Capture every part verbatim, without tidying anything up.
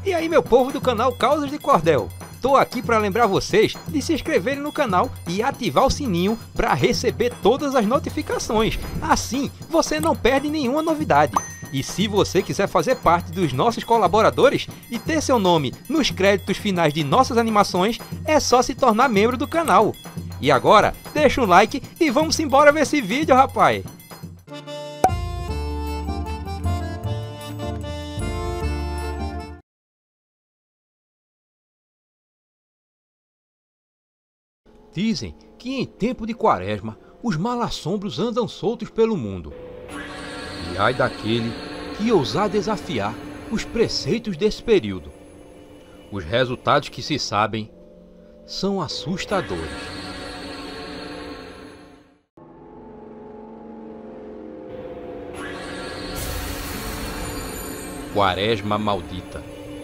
E aí, meu povo do canal Causas de Cordel, tô aqui para lembrar vocês de se inscreverem no canal e ativar o sininho para receber todas as notificações. Assim, você não perde nenhuma novidade. E se você quiser fazer parte dos nossos colaboradores e ter seu nome nos créditos finais de nossas animações, é só se tornar membro do canal. E agora, deixa um like e vamos embora ver esse vídeo, rapaz! Dizem que em tempo de quaresma, os malassombros andam soltos pelo mundo. E ai daquele que ousar desafiar os preceitos desse período. Os resultados que se sabem são assustadores. Quaresma maldita.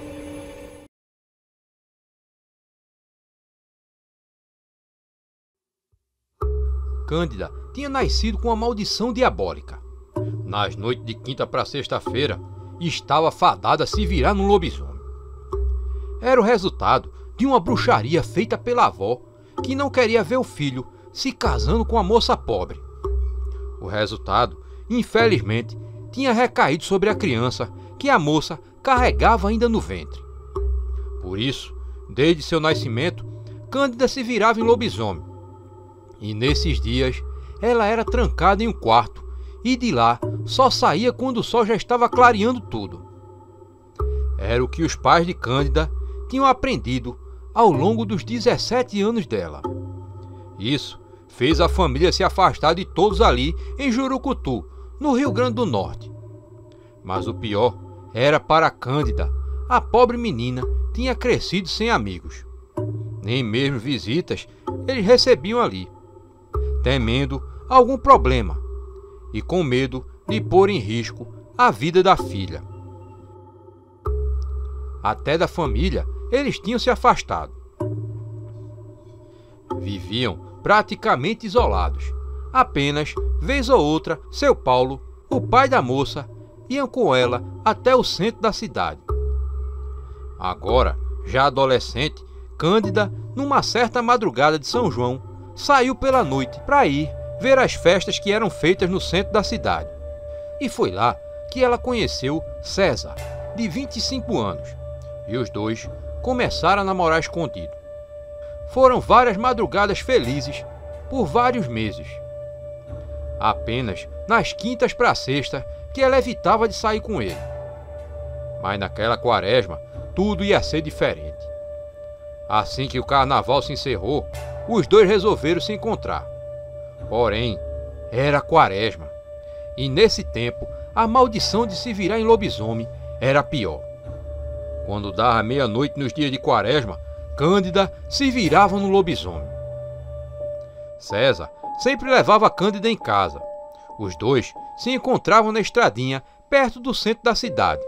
Cândida tinha nascido com a maldição diabólica. Nas noites de quinta para sexta-feira, estava fadada a se virar num lobisomem. Era o resultado de uma bruxaria feita pela avó, que não queria ver o filho se casando com a moça pobre. O resultado, infelizmente, tinha recaído sobre a criança que a moça carregava ainda no ventre. Por isso, desde seu nascimento, Cândida se virava em lobisomem. E nesses dias, ela era trancada em um quarto e de lá só saía quando o sol já estava clareando tudo. Era o que os pais de Cândida tinham aprendido ao longo dos dezessete anos dela. Isso fez a família se afastar de todos ali em Jurucutu, no Rio Grande do Norte. Mas o pior era para Cândida. A pobre menina tinha crescido sem amigos. Nem mesmo visitas eles recebiam ali, temendo algum problema e com medo de pôr em risco a vida da filha. Até da família eles tinham se afastado. Viviam praticamente isolados. Apenas, vez ou outra, seu Paulo, o pai da moça, iam com ela até o centro da cidade. Agora, já adolescente, Cândida, numa certa madrugada de São João, saiu pela noite para ir ver as festas que eram feitas no centro da cidade. E foi lá que ela conheceu César, de vinte e cinco anos, e os dois começaram a namorar escondido. Foram várias madrugadas felizes por vários meses. Apenas nas quintas para sexta que ela evitava de sair com ele. Mas naquela quaresma tudo ia ser diferente. Assim que o carnaval se encerrou, os dois resolveram se encontrar. Porém, era quaresma. E nesse tempo, a maldição de se virar em lobisomem era pior. Quando dava meia-noite nos dias de quaresma, Cândida se virava no lobisomem. César sempre levava Cândida em casa. Os dois se encontravam na estradinha perto do centro da cidade.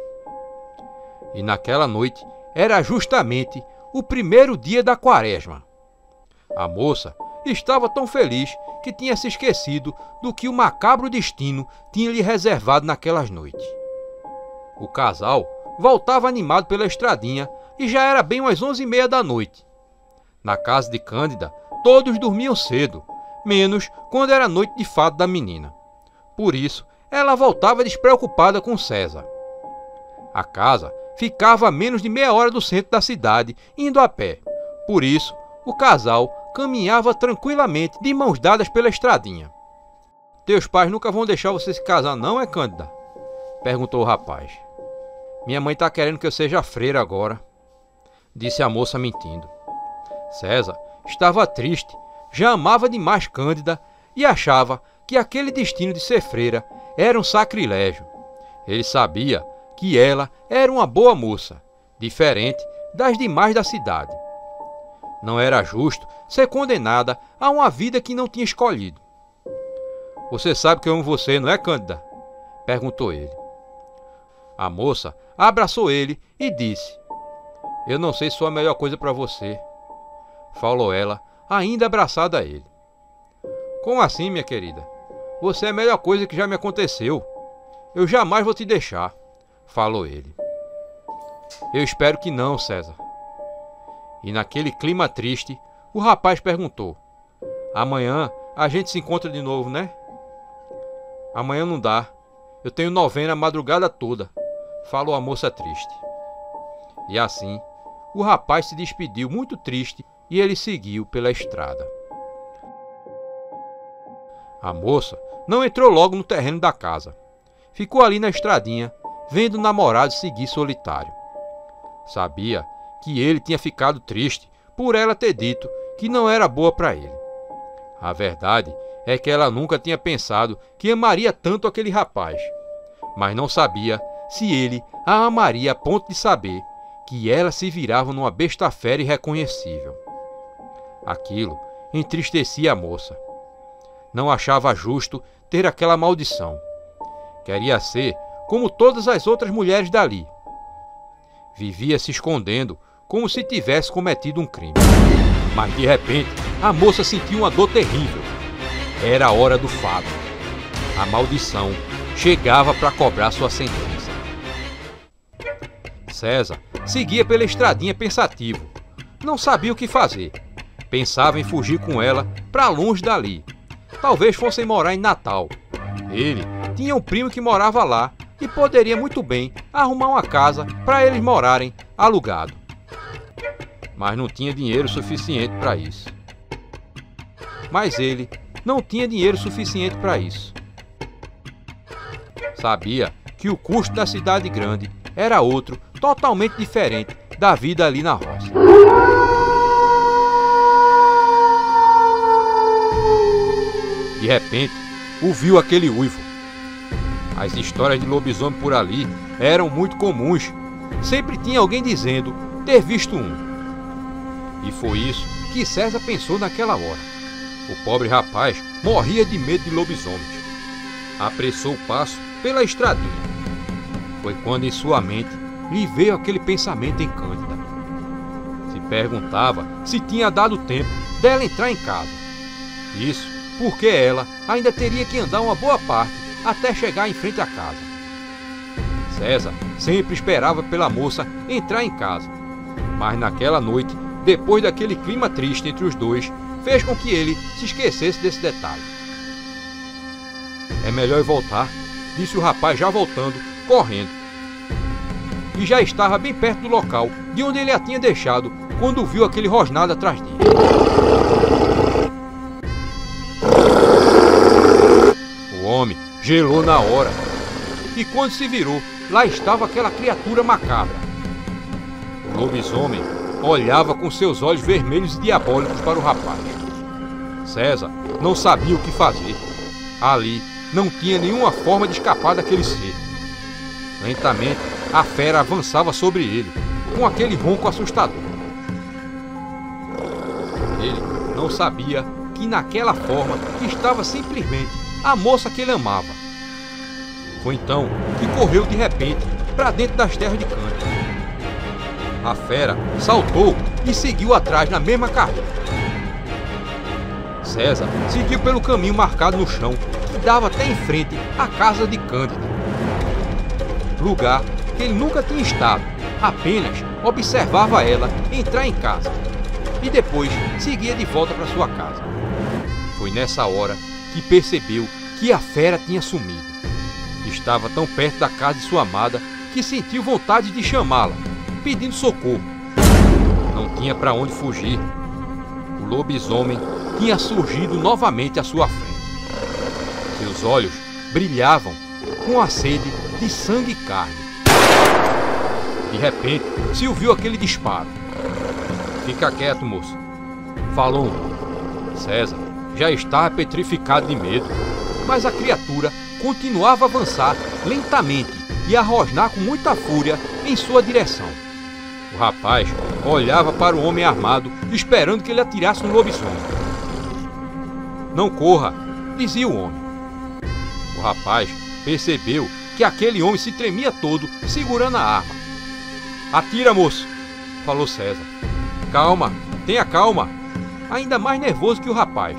E naquela noite era justamente o primeiro dia da quaresma. A moça estava tão feliz que tinha se esquecido do que o macabro destino tinha lhe reservado naquelas noites. O casal voltava animado pela estradinha e já era bem umas onze e meia da noite. Na casa de Cândida, todos dormiam cedo, menos quando era noite de fado da menina. Por isso, ela voltava despreocupada com César. A casa ficava a menos de meia hora do centro da cidade, indo a pé. Por isso, o casal caminhava tranquilamente de mãos dadas pela estradinha. "Teus pais nunca vão deixar você se casar, não é, Cândida?" perguntou o rapaz. "Minha mãe está querendo que eu seja freira agora", disse a moça mentindo. César estava triste, já amava demais Cândida e achava que aquele destino de ser freira era um sacrilégio. Ele sabia que ela era uma boa moça, diferente das demais da cidade. Não era justo ser condenada a uma vida que não tinha escolhido. "Você sabe que eu amo você, não é, Cândida?" perguntou ele. A moça abraçou ele e disse: "Eu não sei se sou a melhor coisa para você", falou ela, ainda abraçada a ele. "Como assim, minha querida? Você é a melhor coisa que já me aconteceu. Eu jamais vou te deixar", falou ele. Eu espero que não, César. E naquele clima triste, o rapaz perguntou: amanhã a gente se encontra de novo, né? Amanhã não dá. Eu tenho novena a madrugada toda, falou a moça triste. E assim, o rapaz se despediu muito triste e ele seguiu pela estrada. A moça não entrou logo no terreno da casa. Ficou ali na estradinha, vendo o namorado seguir solitário. Sabia que ele tinha ficado triste por ela ter dito que não era boa para ele. A verdade é que ela nunca tinha pensado que amaria tanto aquele rapaz, mas não sabia se ele a amaria a ponto de saber que ela se virava numa besta fera irreconhecível. Aquilo entristecia a moça. Não achava justo ter aquela maldição. Queria ser como todas as outras mulheres dali. Vivia se escondendo como se tivesse cometido um crime. Mas de repente, a moça sentiu uma dor terrível. Era a hora do fado. A maldição chegava para cobrar sua sentença. César seguia pela estradinha pensativo. Não sabia o que fazer. Pensava em fugir com ela para longe dali. Talvez fossem morar em Natal. Ele tinha um primo que morava lá e poderia muito bem arrumar uma casa para eles morarem alugado. Mas não tinha dinheiro suficiente para isso. Mas ele não tinha dinheiro suficiente para isso. Sabia que o custo da cidade grande era outro, totalmente diferente da vida ali na roça. De repente, ouviu aquele uivo. As histórias de lobisomem por ali eram muito comuns. Sempre tinha alguém dizendo ter visto um. E foi isso que César pensou naquela hora. O pobre rapaz morria de medo de lobisomens. Apressou o passo pela estradinha. Foi quando em sua mente lhe veio aquele pensamento em Cândida. Se perguntava se tinha dado tempo dela entrar em casa. Isso porque ela ainda teria que andar uma boa parte até chegar em frente à casa. César sempre esperava pela moça entrar em casa, mas naquela noite, depois daquele clima triste entre os dois, fez com que ele se esquecesse desse detalhe. É melhor ir voltar, disse o rapaz já voltando, correndo. E já estava bem perto do local de onde ele a tinha deixado quando viu aquele rosnado atrás dele. O homem gelou na hora. E quando se virou, lá estava aquela criatura macabra. O lobisomem olhava com seus olhos vermelhos e diabólicos para o rapaz. César não sabia o que fazer. Ali não tinha nenhuma forma de escapar daquele ser. Lentamente, a fera avançava sobre ele, com aquele ronco assustador. Ele não sabia que naquela forma estava simplesmente a moça que ele amava. Foi então que correu de repente para dentro das terras de Cândida. A fera saltou e seguiu atrás na mesma carreira. César seguiu pelo caminho marcado no chão que dava até em frente à casa de Cândida. Lugar que ele nunca tinha estado, apenas observava ela entrar em casa e depois seguia de volta para sua casa. Foi nessa hora que percebeu que a fera tinha sumido. Estava tão perto da casa de sua amada que sentiu vontade de chamá-la, pedindo socorro. Não tinha para onde fugir. O lobisomem tinha surgido novamente à sua frente. Seus olhos brilhavam com a sede de sangue e carne. De repente, se ouviu aquele disparo. Fica quieto, moço, falou um. César já estava petrificado de medo, mas a criatura continuava a avançar lentamente e a rosnar com muita fúria em sua direção. O rapaz olhava para o homem armado, esperando que ele atirasse no lobisomem. Não corra, dizia o homem. O rapaz percebeu que aquele homem se tremia todo, segurando a arma. Atira, moço, falou César. Calma, tenha calma. Ainda mais nervoso que o rapaz.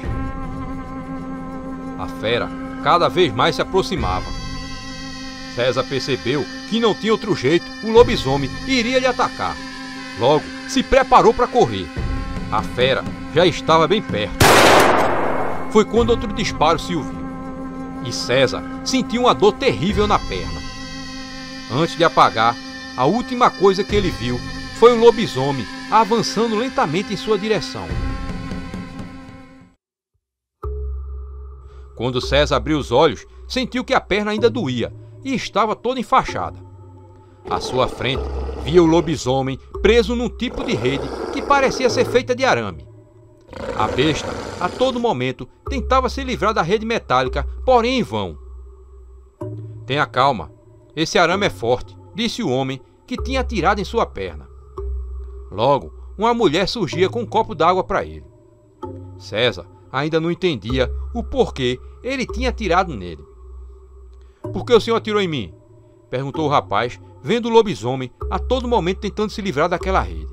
A fera cada vez mais se aproximava. César percebeu que não tinha outro jeito, o lobisomem iria lhe atacar. Logo, se preparou para correr. A fera já estava bem perto. Foi quando outro disparo se ouviu, e César sentiu uma dor terrível na perna. Antes de apagar, a última coisa que ele viu foi um lobisomem avançando lentamente em sua direção. Quando César abriu os olhos, sentiu que a perna ainda doía e estava toda enfaixada. À sua frente, via o lobisomem preso num tipo de rede que parecia ser feita de arame. A besta, a todo momento, tentava se livrar da rede metálica, porém em vão. "Tenha calma, esse arame é forte", disse o homem que tinha atirado em sua perna. Logo, uma mulher surgia com um copo d'água para ele. César ainda não entendia o porquê ele tinha atirado nele. "Por que o senhor atirou em mim?", perguntou o rapaz, vendo o lobisomem a todo momento tentando se livrar daquela rede.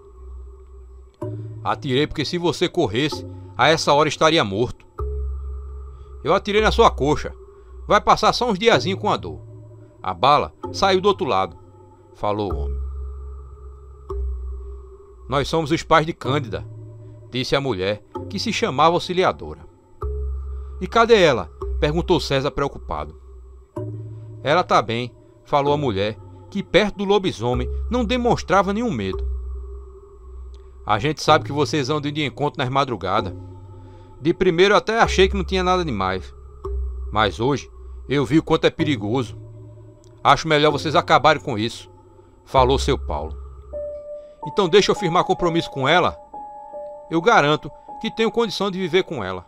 "Atirei porque se você corresse, a essa hora estaria morto." "Eu atirei na sua coxa. Vai passar só uns diazinhos com a dor. A bala saiu do outro lado", falou o homem. "Nós somos os pais de Cândida", disse a mulher, que se chamava Auxiliadora. "E cadê ela?", perguntou César preocupado. "Ela tá bem", falou a mulher, que perto do lobisomem não demonstrava nenhum medo. "A gente sabe que vocês andam de encontro nas madrugadas. De primeiro eu até achei que não tinha nada demais. Mas hoje eu vi o quanto é perigoso. Acho melhor vocês acabarem com isso", falou seu Paulo. "Então deixa eu firmar compromisso com ela. Eu garanto que tenho condição de viver com ela",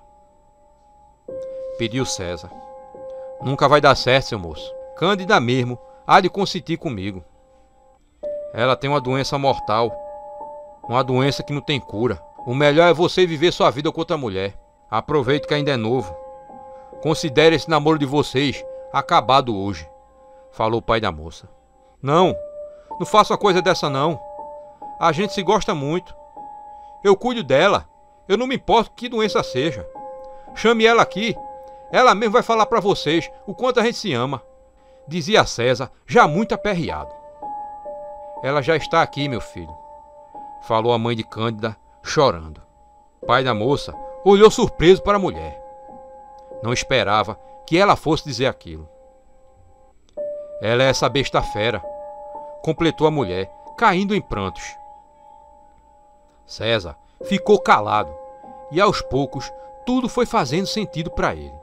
pediu César. "Nunca vai dar certo, seu moço. Cândida mesmo há de consentir comigo. Ela tem uma doença mortal. Uma doença que não tem cura. O melhor é você viver sua vida com outra mulher. Aproveite que ainda é novo. Considere esse namoro de vocês acabado hoje", falou o pai da moça. "Não, não faça uma coisa dessa não. A gente se gosta muito. Eu cuido dela. Eu não me importo que doença seja. Chame ela aqui. Ela mesmo vai falar para vocês o quanto a gente se ama", dizia César, já muito aperreado. "Ela já está aqui, meu filho", falou a mãe de Cândida, chorando. O pai da moça olhou surpreso para a mulher. Não esperava que ela fosse dizer aquilo. "Ela é essa besta fera", completou a mulher, caindo em prantos. César ficou calado e aos poucos tudo foi fazendo sentido para ele.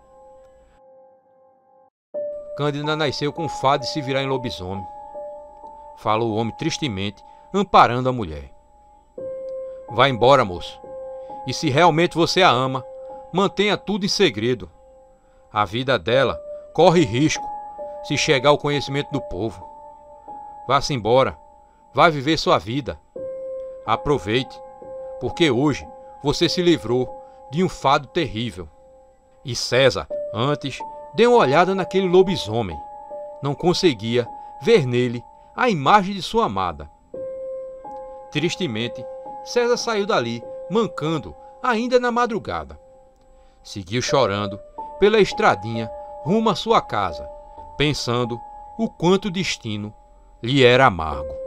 Cândida nasceu com o fado de se virar em lobisomem, falou o homem tristemente, amparando a mulher. "Vá embora, moço. E se realmente você a ama, mantenha tudo em segredo. A vida dela corre risco se chegar ao conhecimento do povo. Vá-se embora. Vá viver sua vida. Aproveite, porque hoje você se livrou de um fado terrível." E César, antes, deu uma olhada naquele lobisomem. Não conseguia ver nele a imagem de sua amada. Tristemente, César saiu dali, mancando, ainda na madrugada. Seguiu chorando pela estradinha rumo à sua casa, pensando o quanto o destino lhe era amargo.